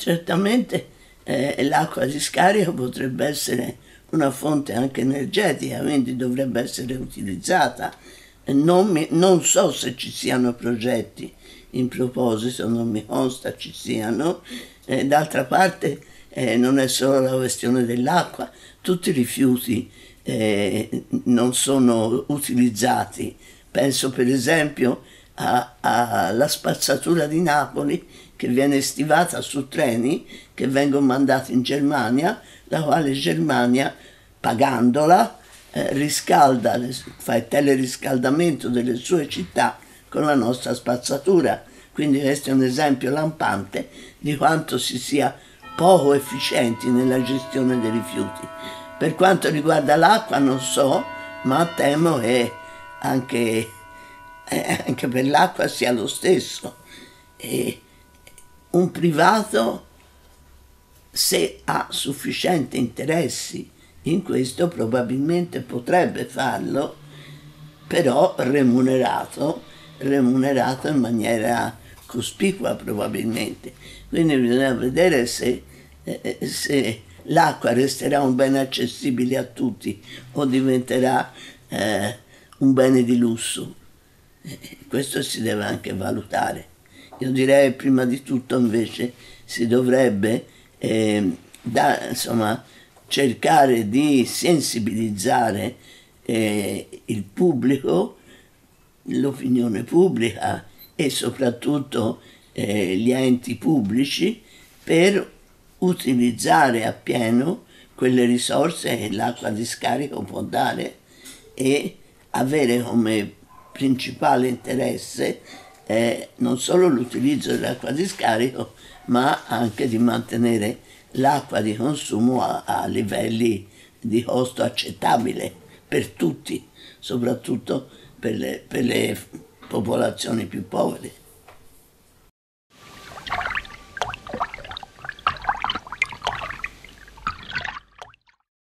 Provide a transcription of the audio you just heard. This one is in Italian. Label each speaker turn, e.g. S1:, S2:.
S1: Certamente l'acqua di scarico potrebbe essere una fonte anche energetica, quindi dovrebbe essere utilizzata. Non so se ci siano progetti in proposito, non mi consta ci siano. D'altra parte non è solo la questione dell'acqua, tutti i rifiuti non sono utilizzati. Penso per esempio alla spazzatura di Napoli, che viene stivata su treni che vengono mandati in Germania, la quale Germania, pagandola, riscalda, fa il teleriscaldamento delle sue città con la nostra spazzatura. Quindi questo è un esempio lampante di quanto si sia poco efficienti nella gestione dei rifiuti. Per quanto riguarda l'acqua non so, ma temo che anche per l'acqua sia lo stesso. Un privato, se ha sufficienti interessi in questo, probabilmente potrebbe farlo, però remunerato in maniera cospicua probabilmente. Quindi bisogna vedere se l'acqua resterà un bene accessibile a tutti o diventerà un bene di lusso. Questo si deve anche valutare. Io direi prima di tutto invece si dovrebbe cercare di sensibilizzare il pubblico, l'opinione pubblica e soprattutto gli enti pubblici per utilizzare appieno quelle risorse che l'acqua di scarico può dare e avere come principale interesse non solo l'utilizzo dell'acqua di scarico, ma anche di mantenere l'acqua di consumo a livelli di costo accettabile per tutti, soprattutto per le popolazioni più povere.